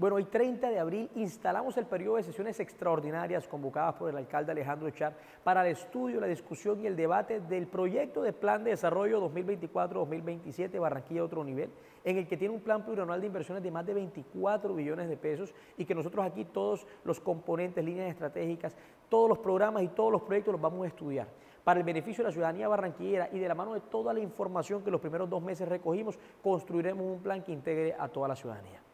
Bueno, hoy 30 de abril instalamos el periodo de sesiones extraordinarias convocadas por el alcalde Alejandro Char para el estudio, la discusión y el debate del proyecto de Plan de Desarrollo 2024-2027 Barranquilla Otro Nivel, en el que tiene un plan plurianual de inversiones de más de 24 billones de pesos y que nosotros aquí todos los componentes, líneas estratégicas, todos los programas y todos los proyectos los vamos a estudiar para el beneficio de la ciudadanía barranquillera y de la mano de toda la información que los primeros 2 meses recogimos, construiremos un plan que integre a toda la ciudadanía.